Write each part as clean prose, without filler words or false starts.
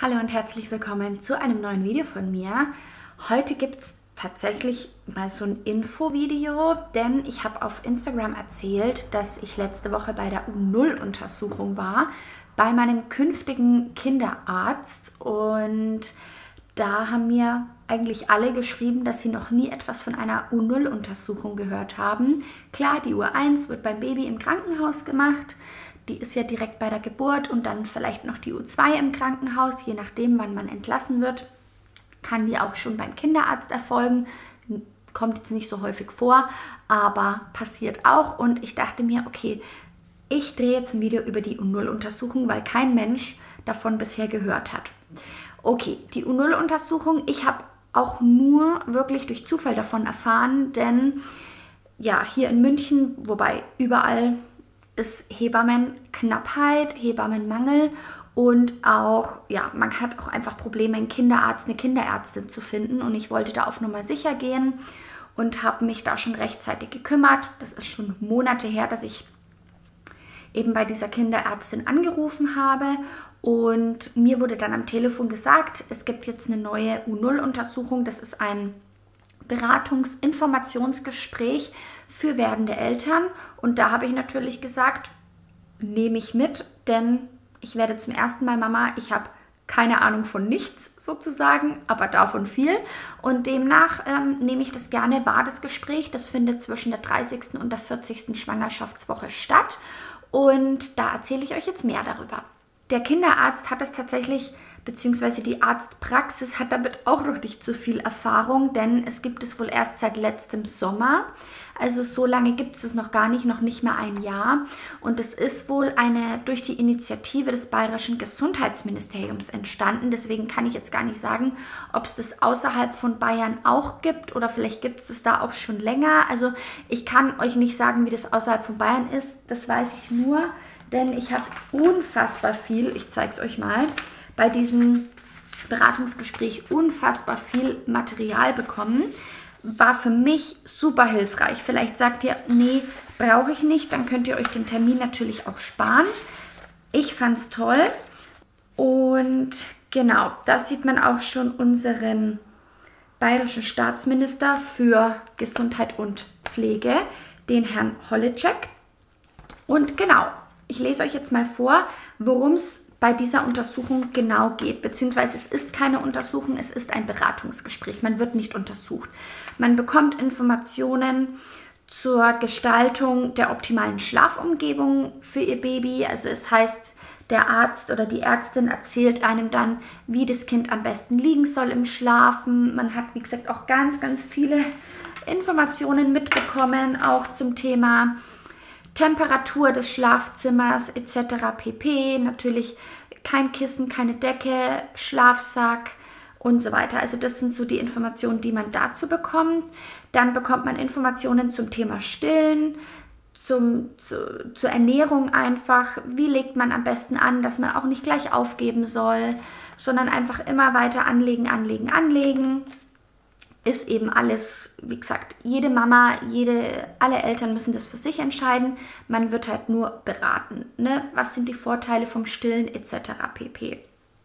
Hallo und herzlich willkommen zu einem neuen Video von mir. Heute gibt es tatsächlich mal so ein Infovideo, denn ich habe auf Instagram erzählt, dass ich letzte Woche bei der U0-Untersuchung war, bei meinem künftigen Kinderarzt, und da haben mir eigentlich alle geschrieben, dass sie noch nie etwas von einer U0-Untersuchung gehört haben. Klar, die U1 wird beim Baby im Krankenhaus gemacht. Die ist ja direkt bei der Geburt und dann vielleicht noch die U2 im Krankenhaus. Je nachdem, wann man entlassen wird, kann die auch schon beim Kinderarzt erfolgen. Kommt jetzt nicht so häufig vor, aber passiert auch. Und ich dachte mir, okay, ich drehe jetzt ein Video über die U0-Untersuchung, weil kein Mensch davon bisher gehört hat. Okay, die U0-Untersuchung, ich habe auch nur wirklich durch Zufall davon erfahren, denn ja, hier in München, wobei überall ist Hebammenknappheit, Hebammenmangel und auch, ja, man hat auch einfach Probleme, einen Kinderarzt, eine Kinderärztin zu finden, und ich wollte da auf Nummer sicher gehen und habe mich da schon rechtzeitig gekümmert. Das ist schon Monate her, dass ich eben bei dieser Kinderärztin angerufen habe, und mir wurde dann am Telefon gesagt, es gibt jetzt eine neue U0-Untersuchung, das ist ein Beratungsinformationsgespräch für werdende Eltern, und da habe ich natürlich gesagt, nehme ich mit, denn ich werde zum ersten Mal Mama, ich habe keine Ahnung von nichts sozusagen, aber davon viel, und demnach nehme ich das gerne wahr, das Gespräch. Das findet zwischen der 30. und der 40. Schwangerschaftswoche statt, und da erzähle ich euch jetzt mehr darüber. Der Kinderarzt hat es tatsächlich, beziehungsweise die Arztpraxis hat damit auch noch nicht so viel Erfahrung, denn es gibt es wohl erst seit letztem Sommer. Also so lange gibt es noch gar nicht, noch nicht mal ein Jahr. Und es ist wohl durch die Initiative des Bayerischen Gesundheitsministeriums entstanden. Deswegen kann ich jetzt gar nicht sagen, ob es das außerhalb von Bayern auch gibt oder vielleicht gibt es das da auch schon länger. Also ich kann euch nicht sagen, wie das außerhalb von Bayern ist. Das weiß ich nur, denn ich habe unfassbar viel, ich zeige es euch mal, bei diesem Beratungsgespräch unfassbar viel Material bekommen. War für mich super hilfreich. Vielleicht sagt ihr, nee, brauche ich nicht, dann könnt ihr euch den Termin natürlich auch sparen. Ich fand es toll, und genau, da sieht man auch schon unseren bayerischen Staatsminister für Gesundheit und Pflege, den Herrn Holleczek. Und genau, ich lese euch jetzt mal vor, worum es bei dieser Untersuchung genau geht, beziehungsweise es ist keine Untersuchung, es ist ein Beratungsgespräch. Man wird nicht untersucht. Man bekommt Informationen zur Gestaltung der optimalen Schlafumgebung für ihr Baby. Also es heißt, der Arzt oder die Ärztin erzählt einem dann, wie das Kind am besten liegen soll im Schlafen. Man hat, wie gesagt, auch ganz, ganz viele Informationen mitbekommen, auch zum Thema Temperatur des Schlafzimmers etc. pp. Natürlich kein Kissen, keine Decke, Schlafsack und so weiter. Also das sind so die Informationen, die man dazu bekommt. Dann bekommt man Informationen zum Thema Stillen, zur Ernährung einfach. Wie legt man am besten an, dass man auch nicht gleich aufgeben soll, sondern einfach immer weiter anlegen, anlegen, anlegen. Ist eben alles, wie gesagt, jede Mama, alle Eltern müssen das für sich entscheiden. Man wird halt nur beraten, ne? Was sind die Vorteile vom Stillen etc. pp.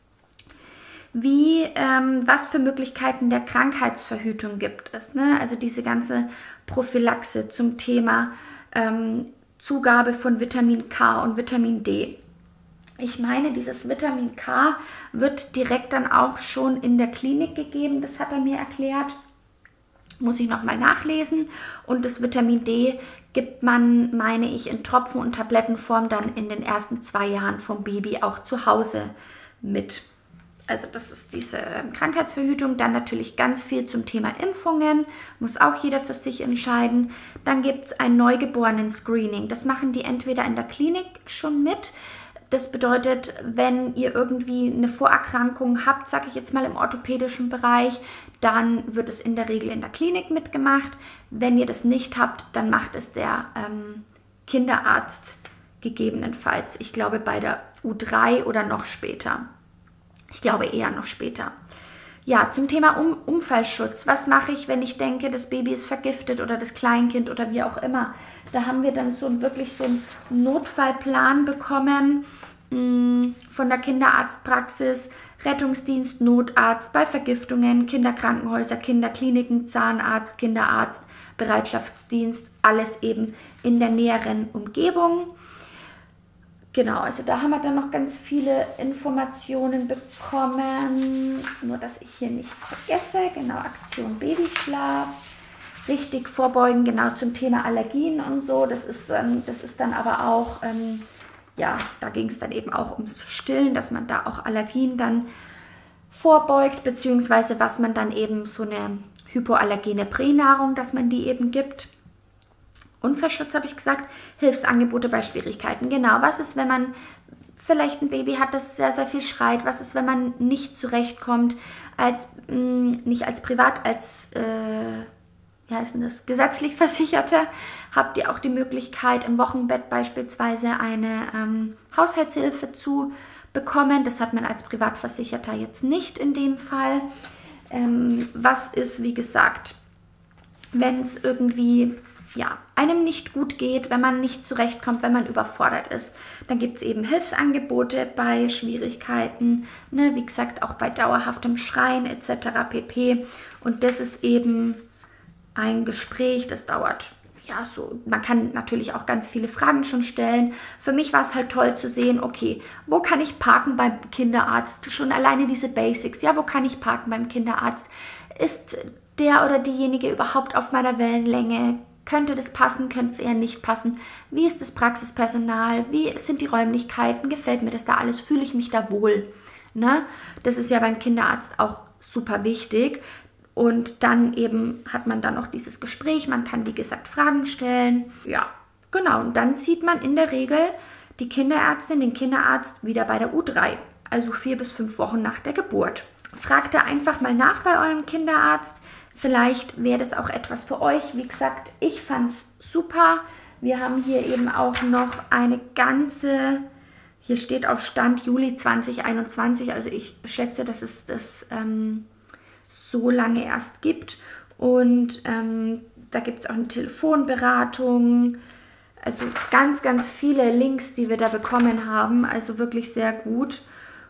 Was für Möglichkeiten der Krankheitsverhütung gibt es, ne? Also diese ganze Prophylaxe zum Thema Zugabe von Vitamin K und Vitamin D. Ich meine, dieses Vitamin K wird direkt dann auch schon in der Klinik gegeben, das hat er mir erklärt. Muss ich nochmal nachlesen. Und das Vitamin D gibt man, meine ich, in Tropfen- und Tablettenform dann in den ersten 2 Jahren vom Baby auch zu Hause mit. Also das ist diese Krankheitsverhütung. Dann natürlich ganz viel zum Thema Impfungen. Muss auch jeder für sich entscheiden. Dann gibt es ein Neugeborenen-Screening. Das machen die entweder in der Klinik schon mit. Das bedeutet, wenn ihr irgendwie eine Vorerkrankung habt, sage ich jetzt mal im orthopädischen Bereich, dann wird es in der Regel in der Klinik mitgemacht. Wenn ihr das nicht habt, dann macht es der Kinderarzt gegebenenfalls. Ich glaube bei der U3 oder noch später. Ich glaube eher noch später. Ja, zum Thema Unfallschutz. Was mache ich, wenn ich denke, das Baby ist vergiftet oder das Kleinkind oder wie auch immer? Da haben wir dann wirklich so einen Notfallplan bekommen, von der Kinderarztpraxis, Rettungsdienst, Notarzt, bei Vergiftungen, Kinderkrankenhäuser, Kinderkliniken, Zahnarzt, Kinderarzt, Bereitschaftsdienst, alles eben in der näheren Umgebung. Genau, also da haben wir dann noch ganz viele Informationen bekommen, nur dass ich hier nichts vergesse. Genau, Aktion Babyschlaf, richtig vorbeugen, genau zum Thema Allergien und so. Das ist dann aber auch, ja, da ging es dann eben auch ums Stillen, dass man da auch Allergien dann vorbeugt, beziehungsweise was man dann eben so eine hypoallergene Pränahrung, dass man die eben gibt. Unfallschutz habe ich gesagt, Hilfsangebote bei Schwierigkeiten. Genau, was ist, wenn man vielleicht ein Baby hat, das sehr, sehr viel schreit? Was ist, wenn man nicht zurechtkommt, nicht als privat, als wie heißt denn das, gesetzlich Versicherte? Habt ihr auch die Möglichkeit, im Wochenbett beispielsweise eine Haushaltshilfe zu bekommen. Das hat man als Privatversicherter jetzt nicht in dem Fall. Was ist, wie gesagt, wenn es irgendwie einem nicht gut geht, wenn man nicht zurechtkommt, wenn man überfordert ist, dann gibt es eben Hilfsangebote bei Schwierigkeiten, ne, wie gesagt, auch bei dauerhaftem Schreien etc. pp. Und das ist eben ein Gespräch, das dauert so, man kann natürlich auch ganz viele Fragen schon stellen. Für mich war es halt toll zu sehen, okay, wo kann ich parken beim Kinderarzt? Schon alleine diese Basics, ja, wo kann ich parken beim Kinderarzt? Ist der oder diejenige überhaupt auf meiner Wellenlänge? Könnte das passen, könnte es eher nicht passen? Wie ist das Praxispersonal? Wie sind die Räumlichkeiten? Gefällt mir das da alles? Fühle ich mich da wohl? Ne? Das ist ja beim Kinderarzt auch super wichtig. Und dann eben hat man dann noch dieses Gespräch. Man kann, wie gesagt, Fragen stellen. Ja, genau. Und dann sieht man in der Regel die Kinderärztin, den Kinderarzt wieder bei der U3. Also 4 bis 5 Wochen nach der Geburt. Fragt da einfach mal nach bei eurem Kinderarzt. Vielleicht wäre das auch etwas für euch. Wie gesagt, ich fand es super. Wir haben hier eben auch noch eine ganze, hier steht auch Stand Juli 2021. Also ich schätze, dass es das so lange erst gibt. Und da gibt es auch eine Telefonberatung. Also ganz, ganz viele Links, die wir da bekommen haben. Also wirklich sehr gut.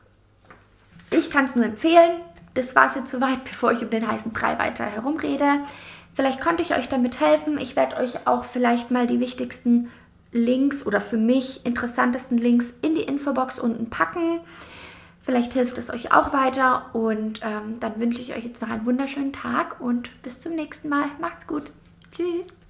Ich kann es nur empfehlen. Das war es jetzt soweit, bevor ich um den heißen Brei weiter herumrede. Vielleicht konnte ich euch damit helfen. Ich werde euch auch vielleicht mal die wichtigsten Links oder für mich interessantesten Links in die Infobox unten packen. Vielleicht hilft es euch auch weiter und dann wünsche ich euch jetzt noch einen wunderschönen Tag und bis zum nächsten Mal. Macht's gut. Tschüss.